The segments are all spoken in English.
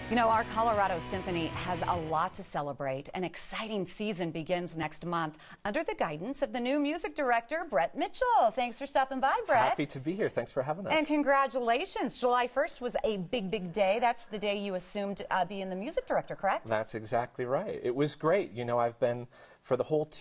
You know, our Colorado Symphony has a lot to celebrate. An exciting season begins next month under the guidance of the new music director, Brett Mitchell. Thanks for stopping by, Brett. Happy to be here. Thanks for having us. And congratulations. July 1st was a big day. That's the day you assumed being the music director, correct? That's exactly right. It was great. You know, I've been, for the whole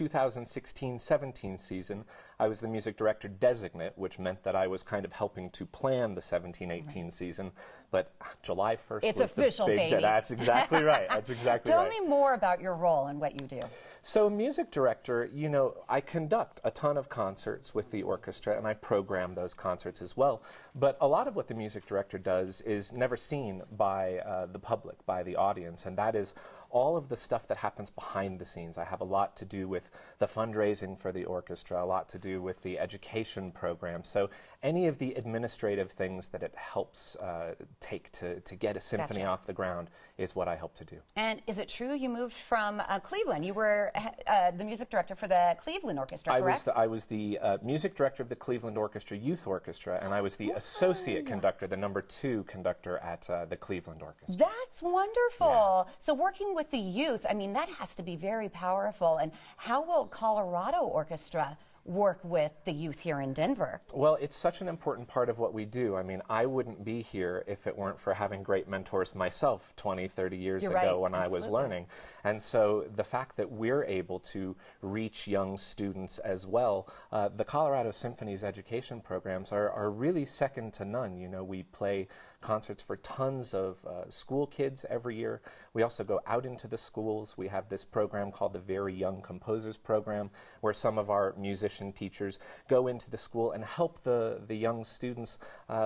2016-17 season, I was the music director designate, which meant that I was kind of helping to plan the 17-18 season. But July 1st it's was official, the big day. baby. That's exactly right. That's exactly Tell right. me more about your role and what you do. So, music director, you know, I conduct a ton of concerts with the orchestra, and I program those concerts as well. But a lot of what the music director does is never seen by the public, by the audience, and that is all of the stuff that happens behind the scenes. I have a lot to do with the fundraising for the orchestra, a lot to do with the education program. So any of the administrative things that it helps take to get a symphony off the ground is what I help to do. And is it true you moved from Cleveland? You were the music director for the Cleveland Orchestra, correct? I was the music director of the Cleveland Orchestra Youth Orchestra, and I was the associate conductor, the #2 conductor at the Cleveland Orchestra. That's wonderful. Yeah. So working with the youth, I mean, that has to be very powerful. And how will Colorado Orchestra work with the youth here in Denver? Well, it's such an important part of what we do. I mean, I wouldn't be here if it weren't for having great mentors myself 20, 30 years ago when I was learning. And so the fact that we're able to reach young students as well, the Colorado Symphony's education programs are really second to none. You know, we play concerts for tons of school kids every year. We also go out into the schools. We have this program called the Very Young Composers Program, where some of our musicians teachers go into the school and help the young students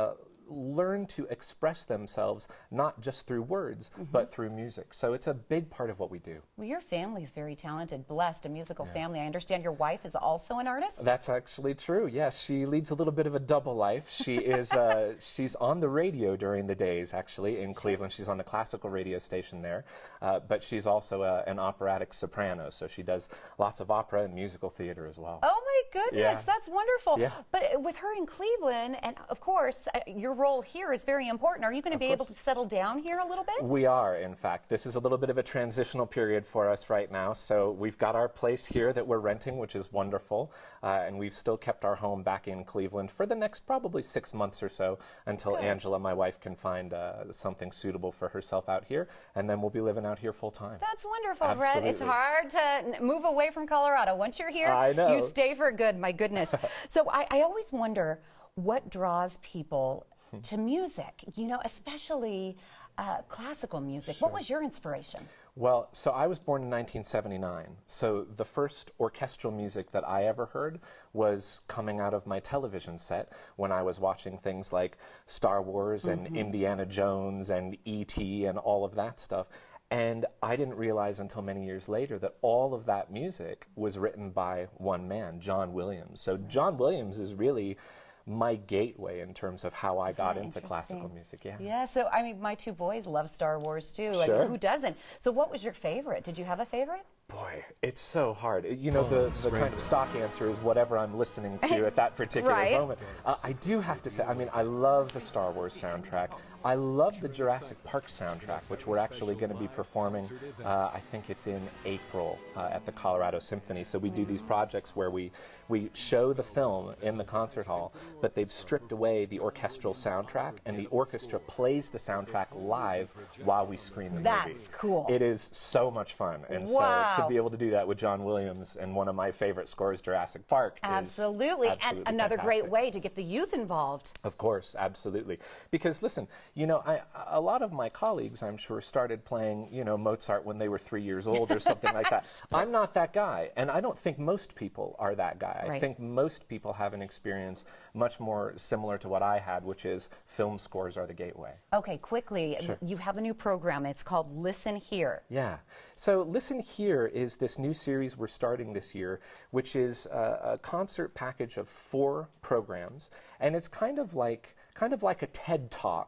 learn to express themselves not just through words, but through music. So it's a big part of what we do. Well, your family's very talented, blessed, a musical family. I understand your wife is also an artist? That's actually true, yes. She leads a little bit of a double life. She is, she's on the radio during the days, actually, in Cleveland. She's on the classical radio station there, but she's also an operatic soprano, so she does lots of opera and musical theater as well. Oh my goodness, that's wonderful. Yeah. But with her in Cleveland, and of course, your role here is very important. Are you going to be able to settle down here a little bit? We are, in fact. This is a little bit of a transitional period for us right now. So we've got our place here that we're renting, which is wonderful. And we've still kept our home back in Cleveland for the next probably 6 months or so until Angela, my wife, can find something suitable for herself out here. And then we'll be living out here full time. That's wonderful, Brett. It's hard to move away from Colorado. Once you're here, you stay for good, my goodness. So I always wonder what draws people to music, you know, especially classical music. What was your inspiration? Well, so I was born in 1979, so the first orchestral music that I ever heard was coming out of my television set when I was watching things like Star Wars and Indiana Jones and E.T. and all of that stuff. And I didn't realize until many years later that all of that music was written by one man, John Williams. So John Williams is really my gateway in terms of how I got into classical music. Yeah, so I mean, my two boys love Star Wars too. Sure. I mean, who doesn't? So what was your favorite? Did you have a favorite? Boy, it's so hard. You know, the kind of stock answer is whatever I'm listening to at that particular moment. I do have to say, I mean, I love the Star Wars soundtrack. I love the Jurassic Park soundtrack, which we're actually going to be performing, I think it's in April at the Colorado Symphony. So we do these projects where we show the film in the concert hall, but they've stripped away the orchestral soundtrack, and the orchestra plays the soundtrack live while we screen the movie. That's cool. It is so much fun. And so to be able to do that with John Williams and one of my favorite scores, Jurassic Park. Absolutely. And another great way to get the youth involved. Of course, absolutely. Because listen, you know, a lot of my colleagues, I'm sure, started playing, you know, Mozart when they were 3 years old or something like that. I'm not that guy, and I don't think most people are that guy. I think most people have an experience much more similar to what I had, which is film scores are the gateway. Okay, quickly, you have a new program. It's called Listen Here. Yeah. So Listen Here is this new series we're starting this year, which is a concert package of 4 programs, and it's kind of like a TED Talk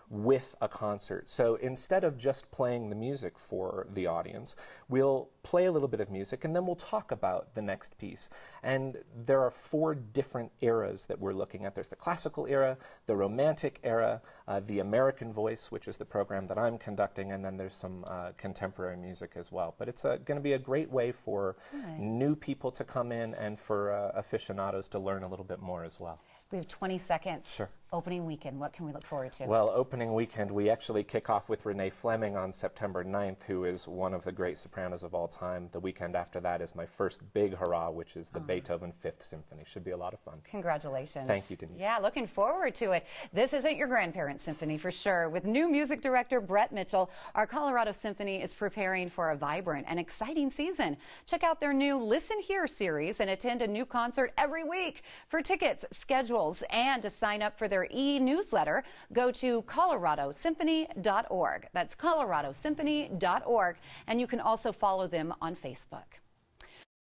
with a concert. So instead of just playing the music for the audience, we'll play a little bit of music and then we'll talk about the next piece. And there are 4 different eras that we're looking at. There's the classical era, the romantic era, the American Voice, which is the program that I'm conducting, and then there's some contemporary music as well. But it's going to be a great way for new people to come in and for aficionados to learn a little bit more as well. We have 20 seconds. Sure. Opening weekend, what can we look forward to? Well, opening weekend, we actually kick off with Renee Fleming on September 9th, who is one of the great sopranos of all time. The weekend after that is my first big hurrah, which is the Beethoven 5th Symphony. Should be a lot of fun. Congratulations. Thank you, Denise. Yeah, looking forward to it. This isn't your grandparents' symphony for sure. With new music director Brett Mitchell, our Colorado Symphony is preparing for a vibrant and exciting season. Check out their new Listen Here series and attend a new concert every week. For tickets, schedules, and to sign up for their e-newsletter, go to coloradosymphony.org. That's coloradosymphony.org, and you can also follow them on Facebook.